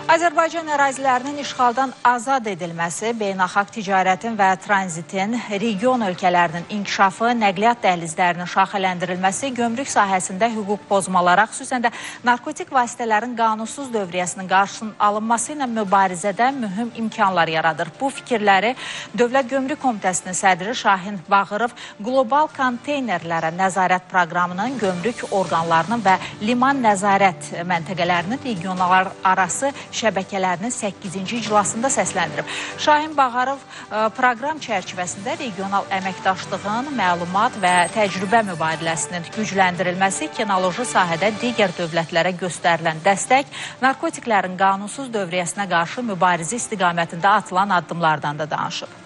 Azərbaycan ərazilərinin işğaldan azad edilməsi, beynəlxalq ticarətin və tranzitin, region ölkələrinin inkişafı, nəqliyyat dəhlizlərinin şaxələndirilməsi, gömrük sahəsində hüquq pozmalara, xüsusən də narkotik vasitələrin qanunsuz dövriyyəsinin qarşısının alınması ilə mübarizədə mühüm imkanlar yaradır. Bu fikirləri Dövlət Gömrük Komitəsinin sədri Şahin Bağırov qlobal konteynerlərə nəzarət proqramının gömrük orqanlarının və liman nəzarət məntəqələrinin regionlar arası şəbəkələrinin 8-ci iclasında səsləndirib. Şahin Bağırov proqram çərçivəsində regional əməkdaşlığın, məlumat və təcrübə mübadiləsinin gücləndirilməsi, kinoloji sahədə digər dövlətlərə göstərilən dəstək, narkotiklərin qanunsuz dövriyyəsinə qarşı mübarizə istiqamətində atılan addımlardan da danışıb.